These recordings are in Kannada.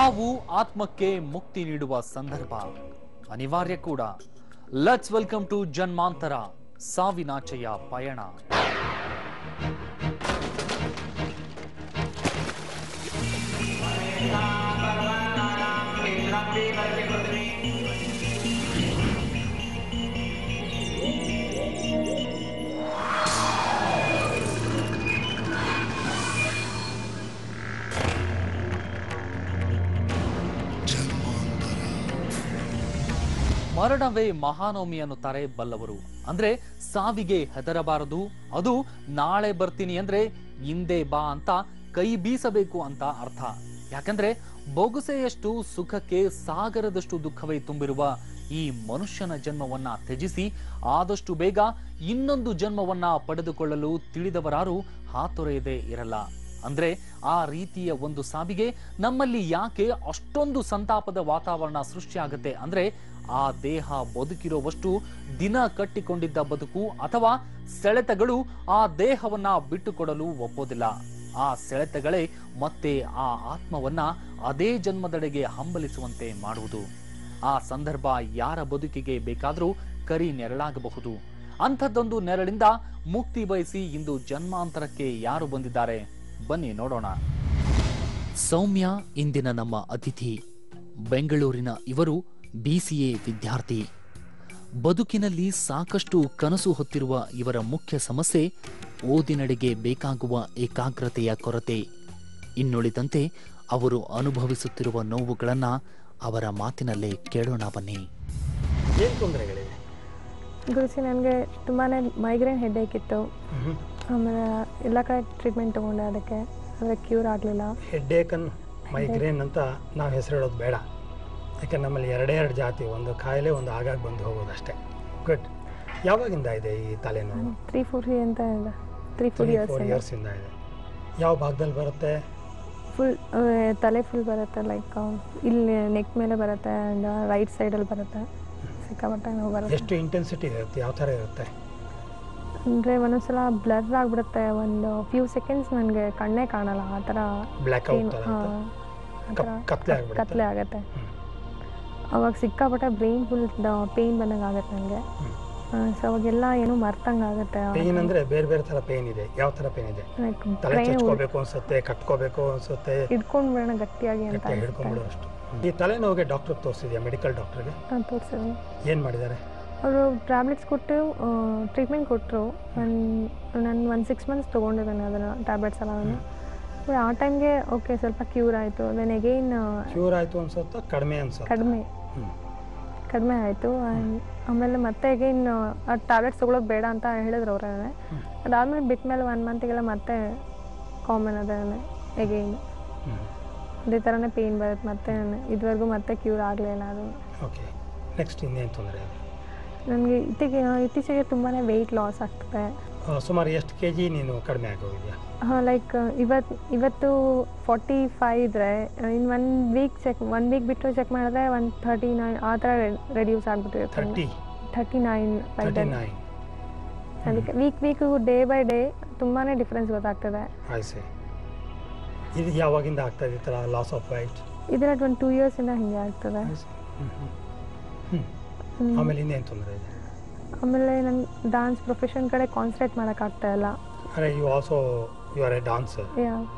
ಸಾವು ಆತ್ಮಕ್ಕೆ ಮುಕ್ತಿ ನೀಡುವ ಸಂದರ್ಭ ಅನಿವಾರ್ಯ ಕೂಡ. ಲೆಟ್ಸ್ ವೆಲ್ಕಮ್ ಟು ಜನ್ಮಾಂತರ, ಸಾವಿನಾಚೆಯ ಪಯಣ. ಮರಣವೇ ಮಹಾನವಮಿ ಅನ್ನುತ್ತಾರೆ ಬಲ್ಲವರು. ಅಂದ್ರೆ ಸಾವಿಗೆ ಹೆದರಬಾರದು, ಅದು ನಾಳೆ ಬರ್ತೀನಿ ಅಂದ್ರೆ ಹಿಂದೆ ಬಾ ಅಂತ ಕೈ ಬೀಸಬೇಕು ಅಂತ ಅರ್ಥ. ಯಾಕಂದ್ರೆ ಬೊಗುಸೆಯಷ್ಟು ಸುಖಕ್ಕೆ ಸಾಗರದಷ್ಟು ದುಃಖವೇ ತುಂಬಿರುವ ಈ ಮನುಷ್ಯನ ಜನ್ಮವನ್ನ ತ್ಯಜಿಸಿ ಆದಷ್ಟು ಬೇಗ ಇನ್ನೊಂದು ಜನ್ಮವನ್ನ ಪಡೆದುಕೊಳ್ಳಲು ತಿಳಿದವರಾರು ಹಾತೊರೆಯದೇ ಇರಲ್ಲ. ಅಂದ್ರೆ ಆ ರೀತಿಯ ಒಂದು ಸಾವಿಗೆ ನಮ್ಮಲ್ಲಿ ಯಾಕೆ ಅಷ್ಟೊಂದು ಸಂತಾಪದ ವಾತಾವರಣ ಸೃಷ್ಟಿಯಾಗುತ್ತೆ ಅಂದ್ರೆ, ಆ ದೇಹ ಬದುಕಿರುವಷ್ಟು ದಿನ ಕಟ್ಟಿಕೊಂಡಿದ್ದ ಬದುಕು ಅಥವಾ ಸೆಳೆತಗಳು ಆ ದೇಹವನ್ನ ಬಿಟ್ಟುಕೊಡಲು ಒಪ್ಪೋದಿಲ್ಲ. ಆ ಸೆಳೆತಗಳೇ ಮತ್ತೆ ಆ ಆತ್ಮವನ್ನ ಅದೇ ಜನ್ಮದೆಡೆಗೆ ಹಂಬಲಿಸುವಂತೆ ಮಾಡುವುದು. ಆ ಸಂದರ್ಭ ಯಾರ ಬದುಕಿಗೆ ಬೇಕಾದರೂ ಕರಿ ನೆರಳಾಗಬಹುದು. ಅಂಥದ್ದೊಂದು ನೆರಳಿಂದ ಮುಕ್ತಿ ಬಯಸಿ ಇಂದು ಜನ್ಮಾಂತರಕ್ಕೆ ಯಾರು ಬಂದಿದ್ದಾರೆ, ಬನ್ನಿ ನೋಡೋಣ. ಸೌಮ್ಯ ಇಂದಿನ ನಮ್ಮ ಅತಿಥಿ. ಬೆಂಗಳೂರಿನ ಇವರು BCA ವಿದ್ಯಾರ್ಥಿ. ಬದುಕಿನಲ್ಲಿ ಸಾಕಷ್ಟು ಕನಸು ಹೊತ್ತಿರುವ ಇವರ ಮುಖ್ಯ ಸಮಸ್ಯೆ ಓದಿನಡೆಗೆ ಬೇಕಾಗುವ ಏಕಾಗ್ರತೆಯ ಕೊರತೆ. ಇನ್ನುಳಿದಂತೆ ಅವರು ಅನುಭವಿಸುತ್ತಿರುವ ನೋವುಗಳನ್ನ ಅವರ ಮಾತಿನಲ್ಲೇ ಕೇಳೋಣ ಬನ್ನಿ. ಏನು ತೊಂದರೆಗಳಿವೆ ಗುರುಜಿ? ನನಗೆ ತುಂಬಾ ಮೈಗ್ರೇನ್ ಹೆಡ್ಏಕ್ ಇತ್ತು. ಆಮೇಲೆ ಎಲ್ಲ ಕಡೆ ಟ್ರೀಟ್ಮೆಂಟ್ ತೊಗೊಂಡೆ, ಅದಕ್ಕೆ ಆದರೆ ಕ್ಯೂರ್ ಆಗಲಿಲ್ಲ. ಹೆಡ್ಏಕನ್ನು ಮೈಗ್ರೇನ್ ಅಂತ ನಾವು ಹೆಸರಿಡೋದು ಬೇಡ, ಯಾಕೆ ನಮ್ಮಲ್ಲಿ ಎರಡು ಜಾತಿ, ಒಂದು ಕಾಯಿಲೆ, ಒಂದು ಆಗಾಗ ಬಂದು ಹೋಗೋದಷ್ಟೇ. ಗುಡ್. ಯಾವಾಗಿಂದ ಇದೆ ಈ ತಲೆನೋವು? 3-4 ಅಂತ ಇದೆ. 3-4 ಇಯರ್ಸಿಂದ ಇದೆ. ಯಾವ ಭಾಗದಲ್ಲಿ ಬರುತ್ತೆ? ಫುಲ್ ತಲೆ ಫುಲ್ ಬರುತ್ತೆ, ಲೈಕ್ ಇಲ್ಲಿ ನೆಕ್ ಮೇಲೆ ಬರುತ್ತೆ ಆ್ಯಂಡ್ ರೈಟ್ ಸೈಡಲ್ಲಿ ಬರುತ್ತೆ. ಸಿಕ್ಕಾಪಟ್ಟೆ ನೋವು ಬರುತ್ತೆ. ಎಷ್ಟು ಇಂಟೆನ್ಸಿಟಿ ಇರುತ್ತೆ? ಯಾವ ಥರ ಇರುತ್ತೆ ಅಂದರೆ ಒಂದೊಂದ್ಸಲ ಬ್ಲರ್ ಆಗಿಬಿಡುತ್ತೆ, ಒಂದು ಫ್ಯೂ ಸೆಕೆಂಡ್ಸ್ ನನಗೆ ಕಣ್ಣೇ ಕಾಣಲ್ಲ, ಆ ಥರ ಕತ್ಲೆ ಆಗುತ್ತೆ. ಅವಾಗ ಸಿಕ್ಕಾಪಟ್ಟೆ ಬ್ರೈನ್ ಫುಲ್ ಪೇಯ್ನ್ ಬಂದಂಗೆ ಆಗುತ್ತೆ ನನಗೆ. ಸೊ ಅವಾಗೆಲ್ಲ ಏನೋ ಮರ್ತಂಗೆ ಆಗುತ್ತೆ. ಪೇಯ್ನ್ ಅಂದರೆ ಬೇರೆ ಬೇರೆ ಥರ ಪೇಯ್ನ್ ಇದೆ. ಯಾವ ಥರ ಪೇಯ್ನ್ ಇದೆ? ತಲೆ ಚಚ್ಕೋಬೇಕು ಅನ್ಸುತ್ತೆ, ಕಟ್ಕೋಬೇಕು ಅನ್ಸುತ್ತೆ, ಹಿಡ್ಕೊಂಡು ಬಿಡೋಣ ಗಟ್ಟಿಯಾಗಿ ಅಂತ ಹಿಡ್ಕೊಂಡ್ಬಿಡೋ ಅಷ್ಟು. ಈ ತಲೆನೋವಿಗೆ ಡಾಕ್ಟರ್ ತೋರಿಸಿದ್ಯಾ? ಮೆಡಿಕಲ್ ಡಾಕ್ಟ್ರಿಗೆ ತೋರಿಸಿದ್ವಿ. ಏನು ಮಾಡಿದ್ದಾರೆ ಅವರು? ಟ್ಯಾಬ್ಲೆಟ್ಸ್ ಕೊಟ್ಟು ಟ್ರೀಟ್ಮೆಂಟ್ ಕೊಟ್ಟರು. ನಾನು 1-6 ಮಂತ್ಸ್ ತೊಗೊಂಡಿದ್ದೇನೆ ಅದನ್ನು, ಟ್ಯಾಬ್ಲೆಟ್ಸ್ ಎಲ್ಲ. ನಾನು ಆ ಟೈಮ್ಗೆ ಓಕೆ, ಸ್ವಲ್ಪ ಕ್ಯೂರ್ ಆಯಿತು. ದೆನ್ ಅಗೈನ್ ಕ್ಯೂರ್ ಆಯಿತು ಅನ್ಸುತ್ತಾ? ಕಡಿಮೆ ಆಯಿತು. ಆಮೇಲೆ ಮತ್ತೆ ಅಗೈನ್ ಆ ಟ್ಯಾಬ್ಲೆಟ್ಸ್ ತೊಗೊಳೋದು ಬೇಡ ಅಂತ ಹೇಳಿದ್ರು ಅವರೇ. ಅದಾದಮೇಲೆ ಬಿಟ್ಟ ಮೇಲೆ 1 ಮಂತಿಗೆಲ್ಲ ಮತ್ತೆ ಕಾಮನ್ ಅದೇ ಅಗೈನ್ ಅದೇ ಥರನೇ ಪೇಯ್ನ್ ಬರುತ್ತೆ. ಮತ್ತೆ ಇದುವರೆಗೂ ಮತ್ತೆ ಕ್ಯೂರ್ ಆಗಲಿಲ್ಲ ಅದು. ಓಕೆ, ನೆಕ್ಸ್ಟ್ ಇನ್ನೇನು ತೊಂದರೆ? ನನಗೆ ಇತ್ತೀಚೆಗೆ ತುಂಬಾ ವೆಯ್ಟ್ ಲಾಸ್ ಆಗ್ತದೆ. ಸುಮಾರು ಎಷ್ಟು kg ನೀನು ಕಡಿಮೆ ಆಗೋಗಿದೆಯಾ? ಲೈಕ್ ಇವತ್ತು 45 ಇದ್ದರೆ ಇನ್ನು 1 ವೀಕ್ ಬಿಟ್ಟು ಚೆಕ್ ಮಾಡಿದ್ರೆ 139 ಆ ಥರ ರೆಡ್ಯೂಸ್ ಆಗಿಬಿಟ್ಟಿರುತ್ತೆ. 39. ಅದಕ್ಕೆ ವೀಕು ಡೇ ಬೈ ಡೇ ತುಂಬಾ ಡಿಫ್ರೆನ್ಸ್ ಗೊತ್ತಾಗ್ತದೆ. ಇದು ಯಾವಾಗಿಂದ ಆಗ್ತದೆ ಈ ಥರ ಲಾಸ್ ಆಫ್ ವೈಟ್? ಇದರ 2 ಇಯರ್ಸಿಂದ ಹಿಂಗೆ ಆಗ್ತದೆ. ಆಮೇಲೆ ಇನ್ನೇನು ತೊಂದರೆ ಇದೆ? ಆಮೇಲೆ ನನ್ನ ಡಾನ್ಸ್ ಪ್ರೊಫೆಷನ್ ಕಡೆ ಕಾನ್ಸಂಟ್ರೇಟ್ ಮಾಡೋಕ್ಕಾಗ್ತಾ ಇಲ್ಲ. You are a dancer.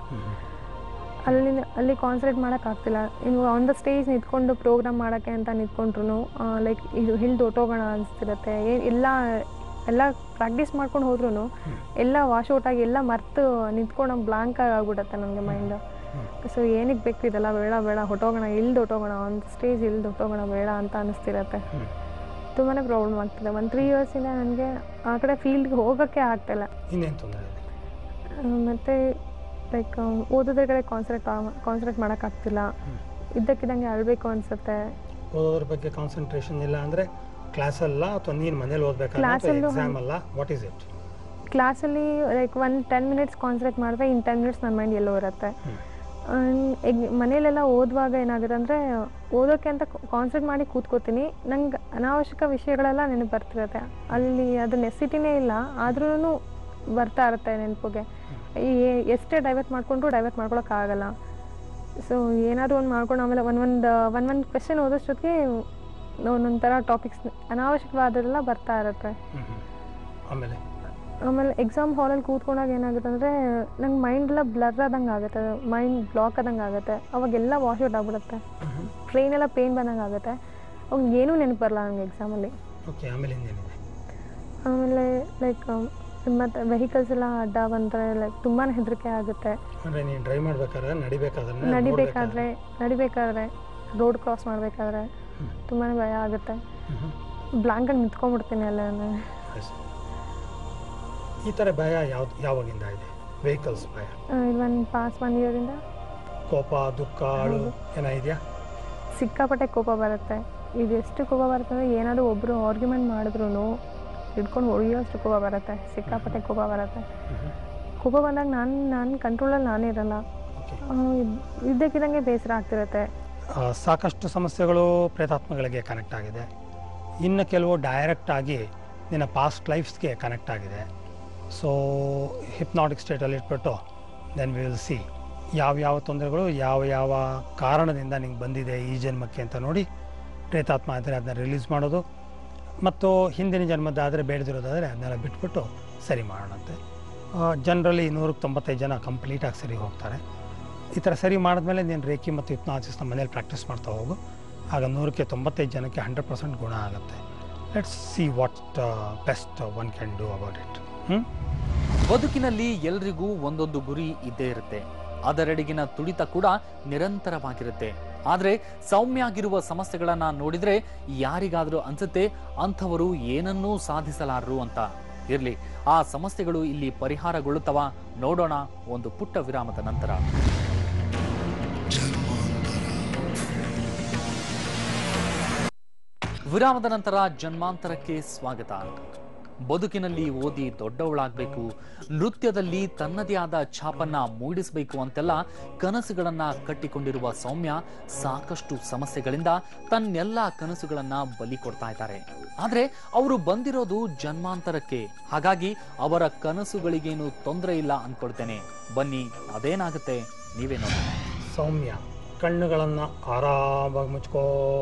ಅಲ್ಲಿ ಕಾನ್ಸಂಟ್ರೇಟ್ ಮಾಡೋಕ್ಕಾಗ್ತಿಲ್ಲ. ಇನ್ನು ಆನ್ ದ ಸ್ಟೇಜ್ ನಿಂತ್ಕೊಂಡು ಪ್ರೋಗ್ರಾಮ್ ಮಾಡೋಕ್ಕೆ ಅಂತ ನಿಂತ್ಕೊಂಡ್ರು ಲೈಕ್ ಇದು ಹಿಲ್ದು ಹೊಟ್ಟೋಗೋಣ ಅನಿಸ್ತಿರುತ್ತೆ. ಎಲ್ಲ ಪ್ರಾಕ್ಟೀಸ್ ಮಾಡ್ಕೊಂಡು ಹೋದ್ರೂ ಎಲ್ಲ ವಾಶ್ ಔಟ್ ಆಗಿ ಎಲ್ಲ ಮರ್ತು ನಿಂತ್ಕೊಂಡು ಬ್ಲಾಂಕ್ ಆಗಿಬಿಡುತ್ತೆ ನನಗೆ ಮೈಂಡ್. ಸೊ ಏನಕ್ಕೆ ಬೇಕು ಇದೆಲ್ಲ? ಬೇಡ ಹೊಟ್ಟೋಗೋಣ, ಹೊಟ್ಟೋಗೋಣ, ಆನ್ ದ ಸ್ಟೇಜ್ ಹೊಟ್ಟೋಗೋಣ ಬೇಡ ಅಂತ ಅನಿಸ್ತಿರತ್ತೆ. ತುಂಬಾ ಪ್ರಾಬ್ಲಮ್ ಆಗ್ತದೆ. 3 ಇಯರ್ಸಿಂದ ನನಗೆ ಆ ಕಡೆ ಫೀಲ್ಡ್ಗೆ ಹೋಗೋಕ್ಕೆ ಆಗ್ತಾಯಿಲ್ಲ. ಇನ್ನೇನು ತೊಂದರೆ? ಮತ್ತು ಲೈಕ್ ಓದೋದ್ರ ಕಡೆ ಕಾನ್ಸಂಟ್ರೇಟ್ ಮಾಡೋಕ್ಕಾಗ್ತಿಲ್ಲ. ಇದ್ದಕ್ಕಿದ್ದಂಗೆ ಅಳಬೇಕು ಅನಿಸುತ್ತೆ. ಓದೋದ್ರ ಬಗ್ಗೆ ಕಾನ್ಸಂಟ್ರೇಷನ್ ಇಲ್ಲ ಅಂದರೆ ಕ್ಲಾಸಲ್ಲ ಅಥವಾ ನೀನು ಮನೇಲಿ ಓದಬೇಕಲ್ಲ, ಎಕ್ಸಾಮ್ ಅಲ್ಲ, ವಾಟ್ ಈಸ್ ಇಟ್? ಕ್ಲಾಸಲ್ಲಿ ಲೈಕ್ 10 ಮಿನಿಟ್ಸ್ ಕಾನ್ಸಂಟ್ರೇಟ್ ಮಾಡಿದ್ರೆ ಇನ್ನು 10 ಮಿನಿಟ್ಸ್ ನನ್ನ ಮೈಂಡ್ ಎಲ್ಲೋ ಇರುತ್ತೆ. ಮನೇಲೆಲ್ಲ ಓದುವಾಗ ಏನಾಗುತ್ತೆ ಅಂದರೆ ಓದೋಕ್ಕೆ ಅಂತ ಕಾನ್ಸಂಟ್ರೇಟ್ ಮಾಡಿ ಕೂತ್ಕೋತೀನಿ, ನಂಗೆ ಅನಾವಶ್ಯಕ ವಿಷಯಗಳೆಲ್ಲ ನೆನಪು ಬರ್ತಿರುತ್ತೆ. ಅಲ್ಲಿ ಅದು ನೆಸಿಟಿನೇ ಇಲ್ಲ, ಆದ್ರೂ ಬರ್ತಾ ಇರುತ್ತೆ ನೆನಪಿಗೆ. ಎಷ್ಟೇ ಡೈವರ್ಟ್ ಮಾಡ್ಕೊಂಡ್ರೂ ಡೈವರ್ಟ್ ಮಾಡ್ಕೊಳಕ್ಕಾಗಲ್ಲ. ಸೊ ಏನಾದರೂ ಒಂದು ಮಾಡ್ಕೊಂಡು ಆಮೇಲೆ ಒಂದು ಕ್ವೆಶನ್ ಓದೋಷ್ಟೊತ್ತಿಗೆ ಒಂದೊಂಥರ ಟಾಪಿಕ್ಸ್ ಅನಾವಶ್ಯಕವಾದೆಲ್ಲ ಬರ್ತಾ ಇರುತ್ತೆ. ಆಮೇಲೆ ಎಕ್ಸಾಮ್ ಹಾಲಲ್ಲಿ ಕೂತ್ಕೊಂಡಾಗ ಏನಾಗುತ್ತೆ ಅಂದರೆ ನಂಗೆ ಮೈಂಡ್ ಎಲ್ಲ ಬ್ಲರ್ ಆದಂಗೆ ಆಗುತ್ತೆ, ಮೈಂಡ್ ಬ್ಲಾಕ್ ಆದಂಗೆ ಆಗುತ್ತೆ. ಅವಾಗೆಲ್ಲ ವಾಶ್ ಔಟ್ ಆಗಿಬಿಡುತ್ತೆ, ಟ್ರೈನೆಲ್ಲ ಪೇನ್ ಬಂದಂಗೆ ಆಗುತ್ತೆ. ಅವಾಗ ಏನೂ ನೆನಪು ಬರಲ್ಲ ನನಗೆ ಎಕ್ಸಾಮಲ್ಲಿ. ಆಮೇಲೆ ಲೈಕ್ ಮತ್ತು ವೆಹಿಕಲ್ಸ್ ಎಲ್ಲ ಅಡ್ಡ ಬಂದರೆ ಲೈಕ್ ತುಂಬಾ ಹೆದರಿಕೆ ಆಗುತ್ತೆ. ನಡಿಬೇಕಾದ್ರೆ ರೋಡ್ ಕ್ರಾಸ್ ಮಾಡಬೇಕಾದ್ರೆ ತುಂಬಾ ಭಯ ಆಗುತ್ತೆ. ಬ್ಲಾಂಕಲ್ಲಿ ನಿಂತ್ಕೊಂಡ್ಬಿಡ್ತೀನಿ ಎಲ್ಲ. ಈ ಥರ ಭಯ ಯಾವಾಗಿಂದ ಇದೆ? ವೆಹಿಕಲ್ಸ್ ಭಯ ಒನ್ ಇಯರಿಂದ. ಕೋಪ, ದುಃಖ, ಅಳು ಏನಾಗಿದೆಯಾ? ಸಿಕ್ಕಾಪಟ್ಟೆ ಕೋಪ ಬರುತ್ತೆ. ಇದು ಎಷ್ಟು ಕೋಪ ಬರುತ್ತೆ ಅಂದರೆ ಏನಾದರೂ ಒಬ್ಬರು ಆರ್ಗ್ಯುಮೆಂಟ್ ಮಾಡಿದ್ರು ಹಿಡ್ಕೊಂಡು ಹೊಡೆಯೋಷ್ಟು ಕೋಪ ಬರುತ್ತೆ, ಸಿಕ್ಕಾಪಟ್ಟೆ ಕೋಪ ಬರುತ್ತೆ. ಕೋಪ ಬಂದಾಗ ನಾನು ಕಂಟ್ರೋಲಲ್ಲಿ ನಾನೇ ಇರಲ್ಲ, ಇದ್ದಕ್ಕಿದ್ದಂಗೆ ಬೇಸರ ಆಗ್ತಿರುತ್ತೆ. ಸಾಕಷ್ಟು ಸಮಸ್ಯೆಗಳು ಪ್ರೇತಾತ್ಮಗಳಿಗೆ ಕನೆಕ್ಟ್ ಆಗಿದೆ. ಇನ್ನು ಕೆಲವು ಡೈರೆಕ್ಟಾಗಿ ನಿನ್ನ ಪಾಸ್ಟ್ ಲೈಫ್ಸ್ಗೆ ಕನೆಕ್ಟ್ ಆಗಿದೆ. ಸೊ ಹಿಪ್ನಾಟಿಕ್ ಸ್ಟೇಟಲ್ಲಿ ಇಟ್ಬಿಟ್ಟು ದೆನ್ ವಿ ವಿಲ್ ಸಿ ಯಾವ ತೊಂದರೆಗಳು ಯಾವ ಕಾರಣದಿಂದ ನಿಂಗೆ ಬಂದಿದೆ ಈ ಜನ್ಮಕ್ಕೆ ಅಂತ ನೋಡಿ ಪ್ರೇತಾತ್ಮ ಆದರೆ ಅದನ್ನ ರಿಲೀಸ್ ಮಾಡೋದು, ಮತ್ತು ಹಿಂದಿನ ಜನ್ಮದಾದರೆ ಬೇಡದಿರೋದಾದರೆ ಅದನ್ನೆಲ್ಲ ಬಿಟ್ಬಿಟ್ಟು ಸರಿ ಮಾಡೋಣಂತೆ. ಜನರಲಿ 195 ಜನ ಕಂಪ್ಲೀಟಾಗಿ ಸರಿ ಹೋಗ್ತಾರೆ. ಈ ಥರ ಸರಿ ಮಾಡಿದ್ಮೇಲೆ ನೀನು ರೇಖಿ ಮತ್ತು ಹಿಪ್ನಾಸಿಸ್ನ ಮನೇಲಿ ಪ್ರಾಕ್ಟೀಸ್ ಮಾಡ್ತಾ ಹೋಗು. ಆಗ 195 ಜನಕ್ಕೆ 100% ಗುಣ ಆಗುತ್ತೆ. Let's see what best one can do about it. ಬದುಕಿನಲ್ಲಿ ಎಲ್ರಿಗೂ ಒಂದೊಂದು ಗುರಿ ಇದ್ದೇ ಇರುತ್ತೆ, ಅದರೆಡೆಗಿನ ತುಡಿತ ಕೂಡ ನಿರಂತರವಾಗಿರುತ್ತೆ. ಆದರೆ ಸೌಮ್ಯಾಗಿರುವ ಸಮಸ್ಯೆಗಳನ್ನ ನೋಡಿದ್ರೆ ಯಾರಿಗಾದ್ರೂ ಅನ್ಸುತ್ತೆ ಅಂಥವರು ಏನನ್ನೂ ಸಾಧಿಸಲಾರರು ಅಂತ. ಇರ್ಲಿ, ಆ ಸಮಸ್ಯೆಗಳು ಇಲ್ಲಿ ಪರಿಹಾರಗೊಳ್ಳುತ್ತವ? ನೋಡೋಣ ಒಂದು ಪುಟ್ಟ ವಿರಾಮದ ನಂತರ. ವಿರಾಮದ ನಂತರ ಜನ್ಮಾಂತರಕ್ಕೆ ಸ್ವಾಗತ. ಬದುಕಿನಲ್ಲಿ ಓದಿ ದೊಡ್ಡವಳಾಗಬೇಕು, ನೃತ್ಯದಲ್ಲಿ ತನ್ನದೇ ಆದ ಛಾಪನ್ನ ಮೂಡಿಸಬೇಕು ಅಂತೆಲ್ಲ ಕನಸುಗಳನ್ನ ಕಟ್ಟಿಕೊಂಡಿರುವ ಸೌಮ್ಯ ಸಾಕಷ್ಟು ಸಮಸ್ಯೆಗಳಿಂದ ತನ್ನೆಲ್ಲ ಕನಸುಗಳನ್ನ ಬಲಿ ಕೊಡ್ತಾ ಇದ್ದಾರೆ. ಆದ್ರೆ ಅವರು ಬಂದಿರೋದು ಜನ್ಮಾಂತರಕ್ಕೆ, ಹಾಗಾಗಿ ಅವರ ಕನಸುಗಳಿಗೇನು ತೊಂದರೆ ಇಲ್ಲ ಅನ್ಕೊಳ್ತೇನೆ. ಬನ್ನಿ, ಅದೇನಾಗುತ್ತೆ ನೀವೇ ನೋಡಿ. ಸೌಮ್ಯ, ಕಣ್ಣುಗಳನ್ನ ಆರಾಮಾಗಿ ಮುಚ್ಕೋ.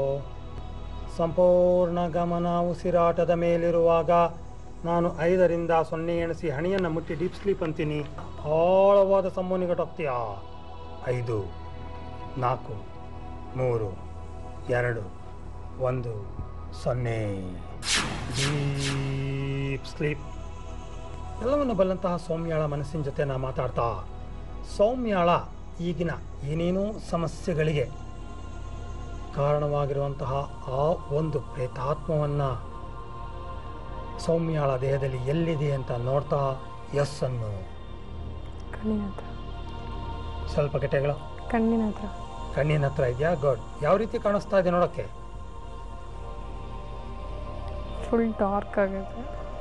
ಸಂಪೂರ್ಣ ಗಮನ ಉಸಿರಾಟದ ಮೇಲಿರುವಾಗ ನಾನು 5ರಿಂದ 0 ಎಣಿಸಿ ಹಣಿಯನ್ನು ಮುಟ್ಟಿ ಡೀಪ್ ಸ್ಲೀಪ್ ಅಂತೀನಿ. ಆಳವಾದ ಸಂಮೋನಿಗಟ್ಟೋಗ್ತೀಯಾ? 5, 4, 3, 2, 1, 0 ಡೀಪ್ ಸ್ಲೀಪ್. ಎಲ್ಲವನ್ನು ಬಲ್ಲಂತಹ ಸೌಮ್ಯಾಳ ಮನಸ್ಸಿನ ಜೊತೆ ನಾ ಮಾತಾಡ್ತಾ, ಸೌಮ್ಯಾಳ ಈಗಿನ ಏನೇನೋ ಸಮಸ್ಯೆಗಳಿಗೆ ಕಾರಣವಾಗಿರುವಂತಹ ಆ ಒಂದು ಪ್ರೇತಾತ್ಮವನ್ನು ಸೌಮ್ಯಾಳ ದೇಹದಲ್ಲಿ ಎಲ್ಲಿದೆ ಅಂತ ನೋಡ್ತಾ ಎಸ್ ಅನ್ನು. ಸ್ವಲ್ಪ ಕೆಟ್ಟಗಳು ಕಣ್ಣಿನ ಹತ್ರ ಇದೆಯಾ? ಗುಡ್. ಯಾವ ರೀತಿ ಕಾಣಿಸ್ತಾ ಇದೆ ನೋಡೋಕ್ಕೆ? ಫುಲ್ ಡಾರ್ಕ್ ಆಗಿದೆ.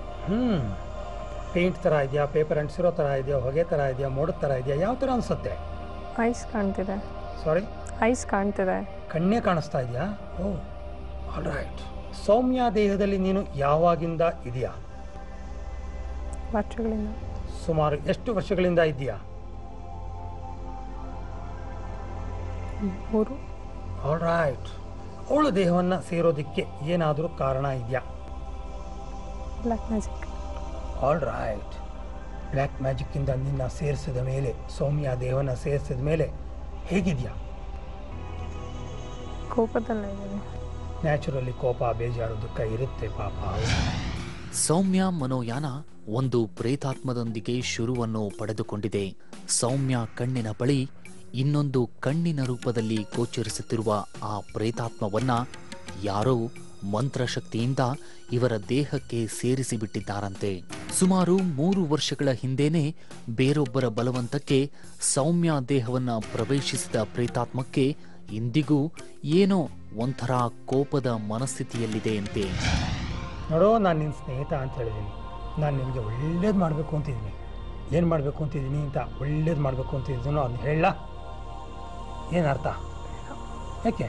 ಪೇಂಟ್ ಥರ ಇದೆಯಾ? ಪೇಪರ್ ಅಂಟಿಸಿರೋ ಥರ ಇದೆಯಾ? ಹೊಗೆ ಥರ ಇದೆಯಾ? ಮೋಡದ ಥರ ಇದೆಯಾ? ಯಾವ ಥರ ಅನಿಸುತ್ತೆ? ಐಸ್ ಕಾಣ್ತಿದೆ. ಸಾರಿ, ಐಸ್ ಕಾಣ್ತಿದೆ. ಕಣ್ಣೇ ಕಾಣಿಸ್ತಾ ಇದೆಯಾ? ಓ, ಆಲ್ ರೈಟ್. ಸೌಮ್ಯ ದೇಹದಲ್ಲಿ ನೀನು ಯಾವಾಗಿಂದ ಇದೆಯಾ? ವರ್ಷಗಳಿಂದ. ಸುಮಾರು ಎಷ್ಟು ವರ್ಷಗಳಿಂದ ಇದೆಯಾ? 3. All right. ಅವಳ ದೇಹವನ್ನು ಸೇರೋದಕ್ಕೆ ಏನಾದರೂ ಕಾರಣ ಇದೆಯಾ? Black magic. All right. Black ಮ್ಯಾಜಿಕ್ಕಿಂದ ನಿನ್ನ ಸೇರಿಸಿದ ಮೇಲೆ, ಸೌಮ್ಯ ದೇಹವನ್ನು ಸೇರಿಸಿದ ಮೇಲೆ ಹೇಗಿದೆಯಾ? ಕೋಪದಲ್ಲೇ ಇದೆ. ನ್ಯಾಚುರಲಿ ಕೋಪ, ಬೇಜಾರು, ದುಃಖ ಇರುತ್ತೆ ಪಾಪ. ಸೌಮ್ಯ ಮನೋಯಾನ ಒಂದು ಪ್ರೇತಾತ್ಮದೊಂದಿಗೆ ಶುರುವನ್ನು ಪಡೆದುಕೊಂಡಿದೆ. ಸೌಮ್ಯ ಕಣ್ಣಿನ ಬಳಿ ಇನ್ನೊಂದು ಕಣ್ಣಿನ ರೂಪದಲ್ಲಿ ಗೋಚರಿಸುತ್ತಿರುವ ಆ ಪ್ರೇತಾತ್ಮವನ್ನ ಯಾರೋ ಮಂತ್ರಶಕ್ತಿಯಿಂದ ಇವರ ದೇಹಕ್ಕೆ ಸೇರಿಸಿಬಿಟ್ಟಿದ್ದಾರಂತೆ. ಸುಮಾರು 3 ವರ್ಷಗಳ ಹಿಂದೆನೇ ಬೇರೊಬ್ಬರ ಬಲವಂತಕ್ಕೆ ಸೌಮ್ಯ ದೇಹವನ್ನ ಪ್ರವೇಶಿಸಿದ ಪ್ರೇತಾತ್ಮಕ್ಕೆ ಇಂದಿಗೂ ಏನೋ ಒಂಥರ ಕೋಪದ ಮನಸ್ಥಿತಿಯಲ್ಲಿದೆ ಅಂತೆ. ನೋಡೋ, ನಾನು ನಿನ್ನ ಸ್ನೇಹಿತ ಅಂತ ಹೇಳಿದ್ದೀನಿ. ನಾನು ನಿನಗೆ ಒಳ್ಳೇದು ಮಾಡಬೇಕು ಅಂತಿದ್ದೀನಿ. ಏನು ಮಾಡಬೇಕು ಅಂತಿದ್ದೀನಿ ಅಂತ, ಒಳ್ಳೇದು ಮಾಡಬೇಕು ಅಂತಿದ್ದೀನೋ ಅದನ್ನ ಹೇಳ. ಏನು ಅರ್ಥ? ಯಾಕೆ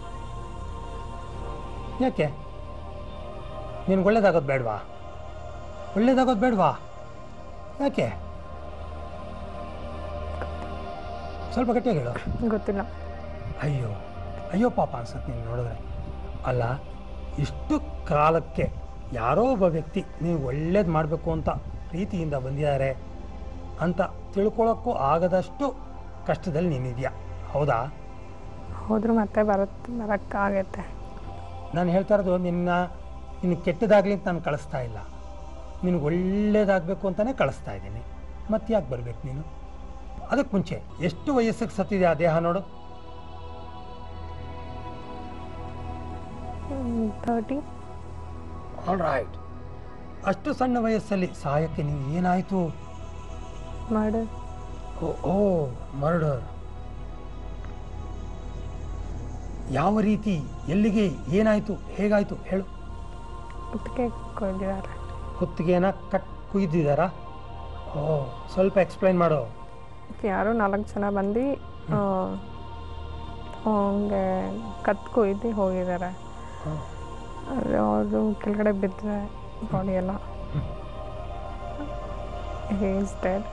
ನೀನು ಒಳ್ಳೇದಾಗೋದು ಬೇಡವಾ? ಯಾಕೆ? ಸ್ವಲ್ಪ ಗಟ್ಟಿಯಾಗಿ ಹೇಳು. ಗೊತ್ತಿಲ್ಲ. ಅಯ್ಯೋ ಅಯ್ಯೋ ಪಾಪ ಅನ್ಸುತ್ತೆ ನೀನು ನೋಡಿದ್ರೆ. ಅಲ್ಲ, ಇಷ್ಟು ಕಾಲಕ್ಕೆ ಯಾರೋ ಒಬ್ಬ ವ್ಯಕ್ತಿ ನೀವು ಒಳ್ಳೇದು ಮಾಡಬೇಕು ಅಂತ ಪ್ರೀತಿಯಿಂದ ಬಂದಿದ್ದಾರೆ ಅಂತ ತಿಳ್ಕೊಳ್ಳೋಕ್ಕೂ ಆಗದಷ್ಟು ಕಷ್ಟದಲ್ಲಿ ನೀನಿದೆಯಾ, ಹೌದಾ? ಹೋದ್ರೂ ಮತ್ತೆ ಬರೋಕ್ಕಾಗತ್ತೆ. ನಾನು ಹೇಳ್ತಾ ಇರೋದು ನಿನ್ನ ಕೆಟ್ಟದಾಗಲಿ ಅಂತ ನಾನು ಕಳಿಸ್ತಾ ಇಲ್ಲ, ನಿನಗೆ ಒಳ್ಳೇದಾಗಬೇಕು ಅಂತಲೇ ಕಳಿಸ್ತಾ ಇದ್ದೀನಿ. ಮತ್ತೆ ಯಾಕೆ ಬರಬೇಕು ನೀನು? ಅದಕ್ಕೆ ಮುಂಚೆ ಎಷ್ಟು ವಯಸ್ಸಿಗೆ ಸತ್ತಿದೆ ಆ ದೇಹ ನೋಡು? 30. All right. ಅಷ್ಟು ಸಣ್ಣ ವಯಸ್ಸಲ್ಲಿ ಸಾಯಕ್ಕೆ ನೀವು ಏನಾಯಿತು? ಮರ್ಡರ್. Oh murder. ಯಾವ ರೀತಿ, ಎಲ್ಲಿಗೆ, ಏನಾಯಿತು, ಹೇಗಾಯಿತು ಹೇಳು? ಕುತ್ತಿಗೆ ಕೊಯ್ದಿದ್ದಾರೆ. ಕುತ್ತಿಗೆನ ಕುಯ್ದಿದ್ದಾರಾ? ಓ, ಸ್ವಲ್ಪ ಎಕ್ಸ್ಪ್ಲೈನ್ ಮಾಡು. ಯಾರೋ 4 ಜನ ಬಂದು ಹಂಗೆ ಕತ್ತು ಕೊಯ್ದು ಹೋಗಿದ್ದಾರೆ. ಅವರು ಕೆಳಗಡೆ ಬಿದ್ದರೆ ಬಾಡಿ ಎಲ್ಲ. Is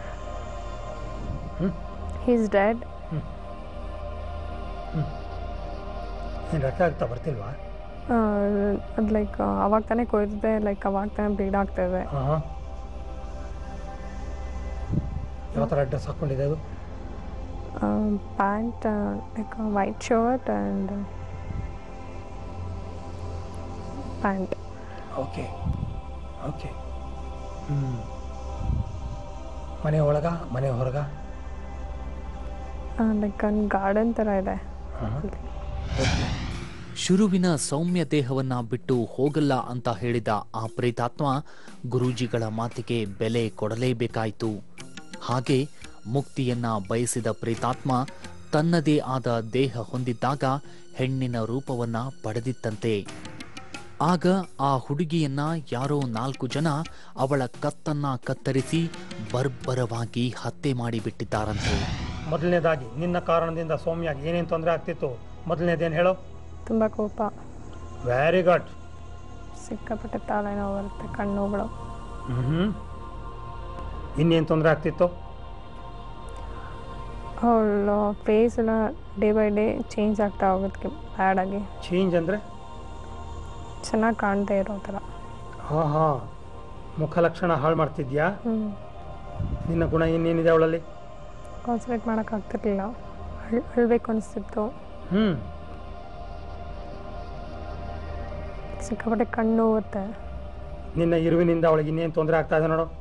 dead. ಏನು ರಕ್ತ ಆಗ್ತಾ ಬರ್ತಿಲ್ವಾ? ಅದು ಲೈಕ್ ಅವಾಗ ತಾನೇ ಕೊಯ್ದಿದೆ, ಲೈಕ್ ಅವಾಗ ತಾನೇ ಬ್ಲೀಡ್ ಆಗ್ತಾಯಿದೆ. ಯಾವ ಥರ ಡ್ರೆಸ್ ಹಾಕ್ಕೊಂಡಿದೆ ಅದು? Pant, like white shirt and pant. Okay okay. ಮನೆ ಒಳಗ ಮನೆ ಹೊರಗ? ಲೈಕ್ ಒಂದು ಗಾರ್ಡನ್ ಥರ ಇದೆ. ಶುರುವಿನ ಸೌಮ್ಯ ದೇಹವನ್ನ ಬಿಟ್ಟು ಹೋಗಲ್ಲ ಅಂತ ಹೇಳಿದ ಆ ಪ್ರೇತಾತ್ಮ ಗುರೂಜಿಗಳ ಮಾತಿಗೆ ಬೆಲೆ ಕೊಡಲೇಬೇಕಾಯಿತು. ಹಾಗೆ ಮುಕ್ತಿಯನ್ನ ಬಯಸಿದ ಪ್ರೇತಾತ್ಮ ತನ್ನದೇ ಆದ ದೇಹ ಹೊಂದಿದ್ದಾಗ ಹೆಣ್ಣಿನ ರೂಪವನ್ನ ಪಡೆದಿತ್ತಂತೆ. ಆಗ ಆ ಹುಡುಗಿಯನ್ನ ಯಾರೋ 4 ಜನ ಅವಳ ಕತ್ತನ್ನ ಕತ್ತರಿಸಿ ಬರ್ಬರವಾಗಿ ಹತ್ಯೆ ಮಾಡಿಬಿಟ್ಟಿದ್ದಾರಂತೆ. ಮೊದಲನೇದಾಗಿ ನಿನ್ನ ಕಾರಣದಿಂದ ಸೌಮ್ಯಾಗಿ ಏನೇನು ತೊಂದರೆ ಆಗ್ತಿತ್ತು? ಮೊದಲನೇದೇನು ಹೇಳೋ? ತುಂಬ ಕೋಪ. Very good. ಸಿಕ್ಕಾಪಟ್ಟೆ ತಲೆನೋವು ಬರುತ್ತೆ, ಕಣ್ಣುಗಳು. ಇನ್ನೇನು ತೊಂದರೆ ಆಗ್ತಿತ್ತು? ಅವಳ ಫೇಸ್ ಎಲ್ಲ ಡೇ ಬೈ ಡೇ ಚೇಂಜ್ ಆಗ್ತಾ ಹೋಗೋದಕ್ಕೆ ಬ್ಯಾಡಾಗಿ. ಚೇಂಜ್ ಅಂದರೆ? ಚೆನ್ನಾಗಿ ಕಾಣದೇ ಇರೋ ಥರ. ಹಾಂ, ಮುಖ ಲಕ್ಷಣ ಹಾಳು ಮಾಡ್ತಿದ್ಯಾ? ನಿನ್ನ ಗುಣ ಇನ್ನೇನಿದೆ ಅವಳಲ್ಲಿ? ಕಾನ್ಸಂಟ್ರೇಟ್ ಮಾಡೋಕ್ಕಾಗ್ತಿರ್ಲಿಲ್ಲ, ಅಳ್ಬೇಕು ಅನಿಸ್ತಿತ್ತು. ಸಿಕ್ಕಾಪಟ್ಟೆ ಕಣ್ಣು ಹೋಗುತ್ತೆ. ನಿನ್ನ ಇರುವಿನಿಂದ ಅವಳಿಗೆ ಇನ್ನೇನು ತೊಂದರೆ ಆಗ್ತಾ ಇದೆ ನೋಡು?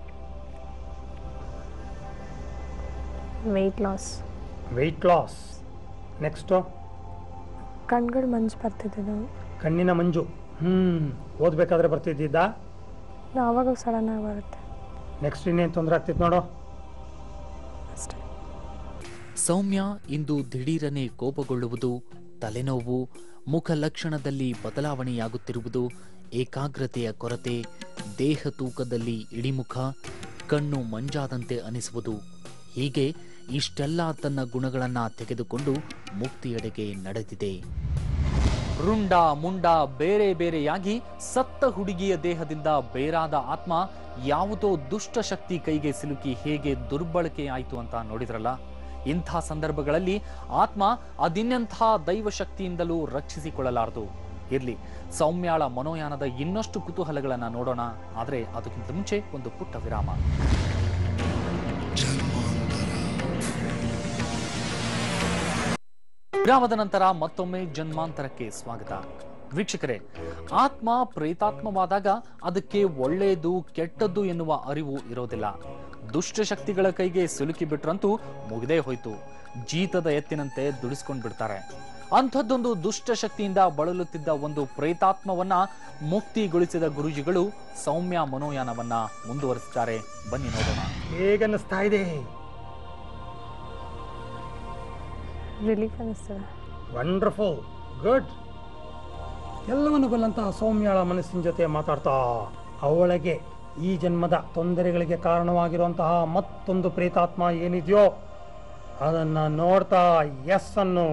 Weight loss. ನೆಕ್ಸ್ಟು ಕಣ್ಗಳು ಮಂಜು ಬರ್ತಿದ್ದು. ಕಣ್ಣಿನ ಮಂಜು. ಓದಬೇಕಾದ್ರೆ ಬರ್ತಿದ್ದ? ಆವಾಗ ಸಡನ್ನಾಗಿ ಬರುತ್ತೆ. ನೆಕ್ಸ್ಟ್ ಇನ್ನೇನು ತೊಂದರೆ ಆಗ್ತಿತ್ತು ನೋಡು? ಅಷ್ಟೇ. ಸೌಮ್ಯ ಇಂದು ದಿಢೀರನೆ ಕೋಪಗೊಳ್ಳುವುದು, ತಲೆನೋವು, ಮುಖ ಲಕ್ಷಣದಲ್ಲಿ ಬದಲಾವಣೆಯಾಗುತ್ತಿರುವುದು, ಏಕಾಗ್ರತೆಯ ಕೊರತೆ, ದೇಹ ತೂಕದಲ್ಲಿ ಇಳಿಮುಖ, ಕಣ್ಣು ಮಂಜಾದಂತೆ ಅನಿಸುವುದು, ಹೀಗೆ ಇಷ್ಟೆಲ್ಲ ತನ್ನ ಗುಣಗಳನ್ನ ತೆಗೆದುಕೊಂಡು ಮುಕ್ತಿಯೆಡೆಗೆ ನಡೆದಿದೆ. ರುಂಡ ಮುಂಡ ಬೇರೆ ಬೇರೆಯಾಗಿ ಸತ್ತ ಹುಡುಗಿಯ ದೇಹದಿಂದ ಬೇರಾದ ಆತ್ಮ ಯಾವುದೋ ದುಷ್ಟ ಶಕ್ತಿ ಕೈಗೆ ಸಿಲುಕಿ ಹೇಗೆ ದುರ್ಬಳಕೆಯಾಯಿತು ಅಂತ ನೋಡಿದ್ರಲ್ಲ. ಇಂಥ ಸಂದರ್ಭಗಳಲ್ಲಿ ಆತ್ಮ ಅದಿನ್ನೆಂಥ ದೈವ ಶಕ್ತಿಯಿಂದಲೂ ರಕ್ಷಿಸಿಕೊಳ್ಳಲಾರದು. ಇರ್ಲಿ, ಸೌಮ್ಯಾಳ ಮನೋಯಾನದ ಇನ್ನಷ್ಟು ಕುತೂಹಲಗಳನ್ನ ನೋಡೋಣ. ಆದರೆ ಅದಕ್ಕಿಂತ ಮುಂಚೆ ಒಂದು ಪುಟ್ಟ ವಿರಾಮ. ವಿರಾಮದ ನಂತರ ಮತ್ತೊಮ್ಮೆ ಜನ್ಮಾಂತರಕ್ಕೆ ಸ್ವಾಗತ. ವೀಕ್ಷಕರೇ, ಆತ್ಮ ಪ್ರೇತಾತ್ಮವಾದಾಗ ಅದಕ್ಕೆ ಒಳ್ಳೆಯದು ಕೆಟ್ಟದ್ದು ಎನ್ನುವ ಅರಿವು ಇರೋದಿಲ್ಲ. ದುಷ್ಟಶಕ್ತಿಗಳ ಕೈಗೆ ಸಿಲುಕಿ ಬಿಟ್ರಂತೂ ಮುಗಿದೇ ಹೋಯ್ತು, ಜೀತದ ಎತ್ತಿನಂತೆ ದುಡಿಸ್ಕೊಂಡು ಬಿಡ್ತಾರೆ. ಅಂಥದ್ದೊಂದು ದುಷ್ಟಶಕ್ತಿಯಿಂದ ಬಳಲುತ್ತಿದ್ದ ಒಂದು ಪ್ರೇತಾತ್ಮವನ್ನ ಮುಕ್ತಿಗೊಳಿಸಿದ ಗುರೂಜಿಗಳು ಸೌಮ್ಯ ಮನೋಯಾನವನ್ನ ಮುಂದುವರಿಸಿದ್ದಾರೆ. ಬನ್ನಿ ನೋಡೋಣ. ಹೇಗನ್ನಿಸ್ತಾ ಇದೆ? ರಿಲೀಫ್ ಅನಿಸ್ತದೆ. Wonderful, good. ಎಲ್ಲವನ್ನು ಬಲ್ಲಂತಹ ಸೌಮ್ಯಾಳ ಮನಸ್ಸಿನ ಜೊತೆ ಮಾತಾಡ್ತಾ ಅವಳಿಗೆ ಈ ಜನ್ಮದ ತೊಂದರೆಗಳಿಗೆ ಕಾರಣವಾಗಿರುವಂತಹ ಮತ್ತೊಂದು ಪ್ರೇತಾತ್ಮ ಏನಿದೆಯೋ ಅದನ್ನ ನೋಡ್ತಾ ಎಸ್ ಅನ್ನು.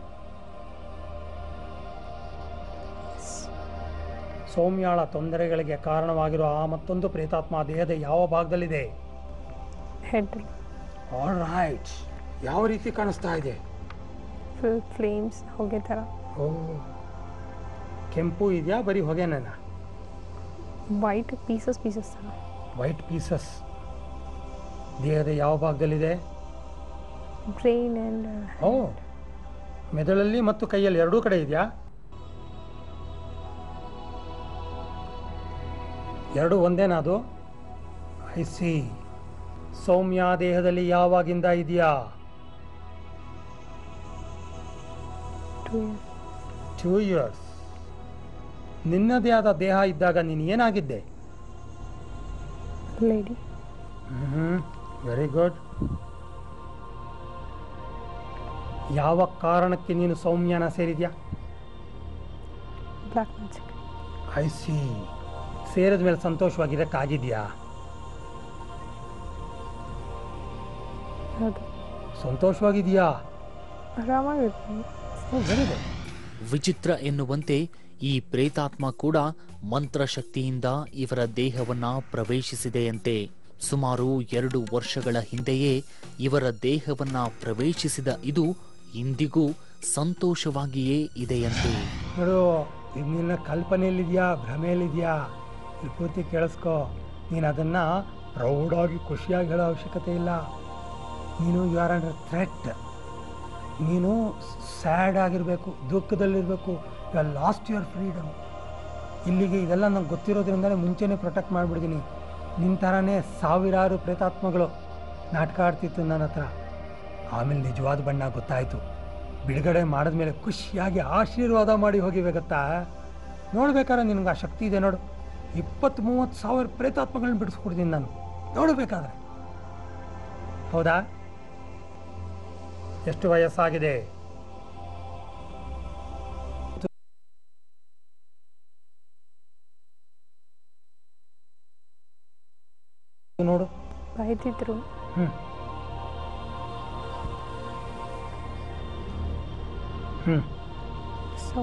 ಸೌಮ್ಯಾಳ ತೊಂದರೆಗಳಿಗೆ ಕಾರಣವಾಗಿರುವ ಆ ಮತ್ತೊಂದು ಪ್ರೇತಾತ್ಮ ದೇಹದ ಯಾವ ಭಾಗದಲ್ಲಿದೆ? ಹೆಡ್. ಆಲ್ ರೈಟ್, ಯಾವ ರೀತಿ ಕಾಣಿಸ್ತಾ ಇದೆ? ಫುಲ್ ಫ್ಲೇಮ್ಸ್ ಹೊಗೆ ಥರ. ಓ, ಕೆಂಪು ಇದೆಯಾ ಬರೀ ಹೊಗೆನ? ವೈಟ್ ಪೀಸಸ್ ಥರ. ವೈಟ್ ಪೀಸಸ್ ದೇಹದ ಯಾವ ಭಾಗದಲ್ಲಿದೆ? ಬ್ರೈನ್ ಆ್ಯಂಡ್ ಓ, ಮೆದುಳಲ್ಲಿ ಮತ್ತು ಕೈಯಲ್ಲಿ ಎರಡೂ ಕಡೆ ಇದೆಯಾ? ಎರಡು ಒಂದೇನಾ ಅದು? I C. ಸೌಮ್ಯ ದೇಹದಲ್ಲಿ ಯಾವಾಗಿಂದ ಇದೆಯಾ? 2 years. ನಿನ್ನದೇ ಆದ ದೇಹ ಇದ್ದಾಗ ನೀನು ಏನಾಗಿದ್ದೆ? ಲೇಡಿ. Very good. ಯಾವ ಕಾರಣಕ್ಕೆ ನೀನು ಸೌಮ್ಯನ ಸೇರಿದ್ಯಾ? Black magic. I see. ಸೇರಿದ ಮೇಲೆ ಸಂತೋಷವಾಗಿರಕ್ಕಾಗಿದೆಯಾ? ಹೌದು. ಸಂತೋಷವಾಗಿದೆಯಾ? ಆರಾಮಾಗಿರ್ತೀನಿ. Very good. ವಿಚಿತ್ರ ಎನ್ನುವಂತೆ ಈ ಪ್ರೇತಾತ್ಮ ಕೂಡ ಮಂತ್ರಶಕ್ತಿಯಿಂದ ಇವರ ದೇಹವನ್ನ ಪ್ರವೇಶಿಸಿದೆಯಂತೆ. ಸುಮಾರು 2 ವರ್ಷಗಳ ಹಿಂದೆಯೇ ಇವರ ದೇಹವನ್ನ ಪ್ರವೇಶಿಸಿದ ಇದು ಇಂದಿಗೂ ಸಂತೋಷವಾಗಿಯೇ ಇದೆಯಂತೆ. ನೋಡು, ಇದು ನಿನ್ನ ಕಲ್ಪನೆಯಲ್ಲಿದೆಯಾ, ಭ್ರಮೆಯಲ್ಲಿದೆಯಾ? ಇಲ್ಲಿ ಪೂರ್ತಿ ಕೇಳಿಸ್ಕೊ. ನೀನು ಅದನ್ನು ಪ್ರೌಢಾಗಿ ಖುಷಿಯಾಗಿ ಹೇಳೋ ಅವಶ್ಯಕತೆ ಇಲ್ಲ. ನೀನು ಯು ಆರ್ ಅಂಡರ್ ಥ್ರೆಟ್. ನೀನು ಸ್ಯಾಡ್ ಆಗಿರಬೇಕು, ದುಃಖದಲ್ಲಿರಬೇಕು. You are lost your freedom. ಇಲ್ಲಿಗೆ ಇದೆಲ್ಲ ನಂಗೆ ಗೊತ್ತಿರೋದ್ರಿಂದಲೇ ಮುಂಚೆನೇ ಪ್ರೊಟೆಕ್ಟ್ ಮಾಡಿಬಿಡ್ತೀನಿ. ನಿನ್ನ ಥರನೇ ಸಾವಿರಾರು ಪ್ರೇತಾತ್ಮಗಳು ನಾಟಕ ಆಡ್ತಿತ್ತು ನನ್ನ ಹತ್ರ. ಆಮೇಲೆ ನಿಜವಾದ ಬಣ್ಣ ಗೊತ್ತಾಯಿತು. ಬಿಡುಗಡೆ ಮಾಡಿದ್ಮೇಲೆ ಖುಷಿಯಾಗಿ ಆಶೀರ್ವಾದ ಮಾಡಿ ಹೋಗಿವೆ ಗೊತ್ತಾ. ನೋಡ್ಬೇಕಾದ್ರೆ ನಿನಗೆ ಆ ಶಕ್ತಿ ಇದೆ ನೋಡು. 20-30 ಸಾವಿರ ಪ್ರೇತಾತ್ಮಗಳನ್ನ ಬಿಡಿಸ್ಕೊಡ್ತೀನಿ ನಾನು, ನೋಡಬೇಕಾದ್ರೆ. ಹೌದಾ? ಎಷ್ಟು ವಯಸ್ಸಾಗಿದೆ? ನೋಡು. ಬೈತಿದ್ರು. ಸೊ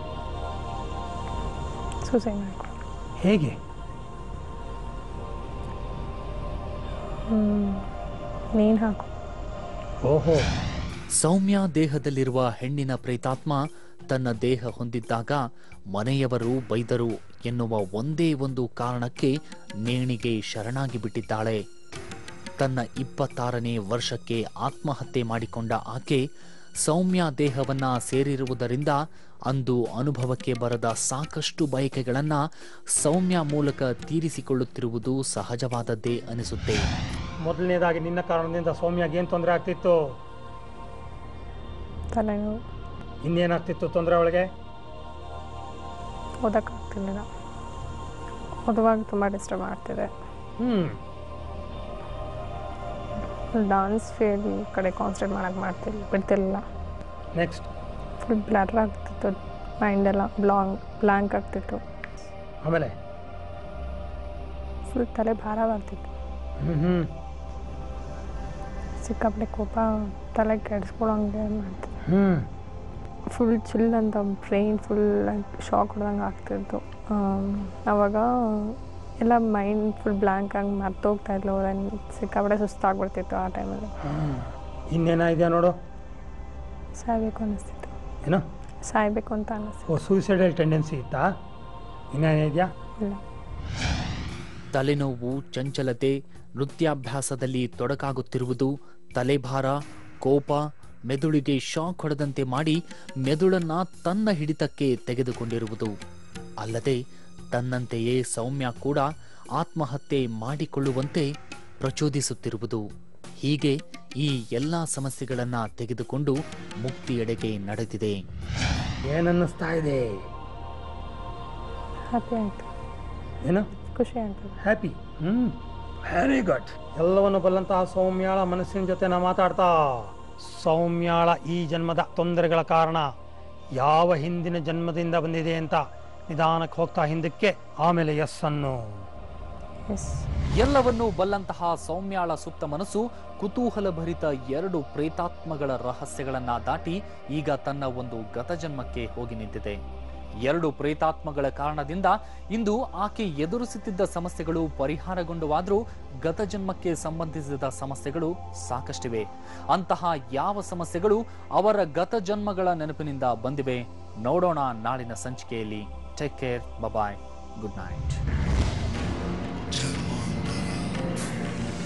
ಸೂಸೈಡ್ ಮಾಡ್ಕೊಂಡು. ಹೇಗೆ? ನೇಣು ಹಾಕು. ಓಹೋ. ಸೌಮ್ಯ ದೇಹದಲ್ಲಿರುವ ಹೆಣ್ಣಿನ ಪ್ರೇತಾತ್ಮ ತನ್ನ ದೇಹ ಹೊಂದಿದ್ದಾಗ ಮನೆಯವರು ಬೈದರು ಎನ್ನುವ ಒಂದೇ ಒಂದು ಕಾರಣಕ್ಕೆ ನೇಣಿಗೆ ಶರಣಾಗಿ ಬಿಟ್ಟಿದ್ದಾಳೆ. ತನ್ನ 26ನೇ ವರ್ಷಕ್ಕೆ ಆತ್ಮಹತ್ಯೆ ಮಾಡಿಕೊಂಡ ಆಕೆ ಸೌಮ್ಯ ದೇಹವನ್ನ ಸೇರಿರುವುದರಿಂದ ಅಂದು ಅನುಭವಕ್ಕೆ ಬರದ ಸಾಕಷ್ಟು ಬಯಕೆಗಳನ್ನ ಸೌಮ್ಯ ಮೂಲಕ ತೀರಿಸಿಕೊಳ್ಳುತ್ತಿರುವುದು ಸಹಜವಾದದ್ದೇ ಅನಿಸುತ್ತೆ. ಮೊದಲನೇದಾಗಿ ನಿನ್ನ ಕಾರಣದಿಂದ ಸೌಮ್ಯಗೆ ಏನು ತೊಂದರೆ ಆಗ್ತಿತ್ತು? ತಲೆನೋವು. ಇನ್ನೇನಾಗ್ತಿತ್ತು ತೊಂದರೆ ಅವಳಿಗೆ? ಓದಕ್ಕಾಗ್ತಿರ್ಲಿಲ್ಲ. ಓದುವಾಗ ತುಂಬ ಡಿಸ್ಟರ್ಬ್ ಆಗ್ತಿದೆ. ಡಾನ್ಸ್ ಫೀಲ್ಡ್ ಕಡೆ ಕಾನ್ಸಂಟ್ರೇಟ್ ಮಾಡೋಕ್ಕೆ ಬಿಡ್ತಿರ್ಲಿಲ್ಲ. ನೆಕ್ಸ್ಟ್? ಫುಲ್ ಬ್ಲರ್ ಆಗ್ತಿತ್ತು, ಮೈಂಡೆಲ್ಲ ಬ್ಲಾಂಕ್ ಆಗ್ತಿತ್ತು. ಆಮೇಲೆ ಫುಲ್ ತಲೆ ಭಾರ ಬರ್ತಿತ್ತು. ಸಿಕ್ಕಾಪಟ್ಟೆ ಕೋಪ, ತಲೆ ಕೆಡಿಸ್ಕೊಳಂಗೆ ಮಾಡ್ತಿತ್ತು. ಫುಲ್ ಚಿಲ್ ಅಂತ ಬ್ರೈನ್ ಫುಲ್ ಶಾಕ್ ಹೊಡೆದಂಗೆ ಆಗ್ತಿತ್ತು. ಆವಾಗ ಎಲ್ಲ ಮೈಂಡ್ ಫುಲ್ ಬ್ಲ್ಯಾಂಕ್ ಆಗಿ ಮರ್ತೋಗ್ತಾ ಇದ್ಲು. ಸಿಕ್ಕಾಪಟ್ಟೆ ಸುಸ್ತಾಗ್ಬಿಡ್ತಿತ್ತು ಆ ಟೈಮಲ್ಲಿ. ಇನ್ನೇನಾಗಿದೆ ನೋಡು? ಸಾಯ್ಬೇಕು ಅನ್ನಿಸ್ತಿತ್ತು. ಏನೋ ಸಾಯ್ಬೇಕು ಅಂತ ಅನ್ನಿಸ್ತಿತ್ತು. ಸೂಸೈಡಲ್ ಟೆಂಡೆನ್ಸಿ ಇತ್ತಾ? ಇನ್ನೇನಿದೆಯಾ? ಇಲ್ಲ. ತಲೆನೋವು, ಚಂಚಲತೆ, ನೃತ್ಯಾಭ್ಯಾಸದಲ್ಲಿ ತೊಡಕಾಗುತ್ತಿರುವುದು, ತಲೆಭಾರ, ಕೋಪ, ಮೆದುಳಿಗೆ ಶಾಕ್ ಹೊಡೆದಂತೆ ಮಾಡಿ ಮೆದುಳನ್ನ ತನ್ನ ಹಿಡಿತಕ್ಕೆ ತೆಗೆದುಕೊಂಡಿರುವುದು. ಅಲ್ಲದೆ ತನ್ನಂತೆಯೇ ಸೌಮ್ಯ ಕೂಡ ಆತ್ಮಹತ್ಯೆ ಮಾಡಿಕೊಳ್ಳುವಂತೆ ಪ್ರಚೋದಿಸುತ್ತಿರುವುದು. ಹೀಗೆ ಈ ಎಲ್ಲ ಸಮಸ್ಯೆಗಳನ್ನ ತೆಗೆದುಕೊಂಡು ಮುಕ್ತಿಯೆಡೆಗೆ ನಡೆದಿದೆ. ಏನನ್ನಿಸ್ತಾ ಇದೆ? ಹ್ಯಾಪಿ ಆಯಿತು. ಏನು ಖುಷಿ ಆಗ್ತದೆ. ಹ್ಯಾಪಿ. Very good. ಎಲ್ಲವನ್ನು ಬಲ್ಲಂತಹ ಸೌಮ್ಯಾಳ ಮನಸ್ಸಿನ ಜೊತೆ ನಾ ಮಾತಾಡ್ತಾ, ಸೌಮ್ಯಾಳ ಈ ಜನ್ಮದ ತೊಂದರೆಗಳ ಕಾರಣ ಯಾವ ಹಿಂದಿನ ಜನ್ಮದಿಂದ ಬಂದಿದೆ ಅಂತ ನಿಧಾನಕ್ಕೆ ಹೋಗ್ತಾ ಹಿಂದಕ್ಕೆ, ಆಮೇಲೆ ಎಸ್ ಅನ್ನು. ಎಲ್ಲವನ್ನೂ ಬಲ್ಲಂತಹ ಸೌಮ್ಯಾಳ ಸುಪ್ತ ಮನಸ್ಸು ಕುತೂಹಲಭರಿತ 2 ಪ್ರೇತಾತ್ಮಗಳ ರಹಸ್ಯಗಳನ್ನ ದಾಟಿ ಈಗ ತನ್ನ ಒಂದು ಗತಜನ್ಮಕ್ಕೆ ಹೋಗಿ ನಿಂತಿದೆ. 2 ಪ್ರೇತಾತ್ಮಗಳ ಕಾರಣದಿಂದ ಇಂದು ಆಕೆ ಎದುರಿಸುತ್ತಿದ್ದ ಸಮಸ್ಯೆಗಳು ಪರಿಹಾರಗೊಂಡವಾದರೂ ಗತ ಜನ್ಮಕ್ಕೆ ಸಂಬಂಧಿಸಿದ ಸಮಸ್ಯೆಗಳು ಸಾಕಷ್ಟಿವೆ. ಅಂತಹ ಯಾವ ಸಮಸ್ಯೆಗಳು ಅವರ ಗತ ಜನ್ಮಗಳ ನೆನಪಿನಿಂದ ಬಂದಿವೆ ನೋಡೋಣ ನಾಳಿನ ಸಂಚಿಕೆಯಲ್ಲಿ. Take care, bye, good night.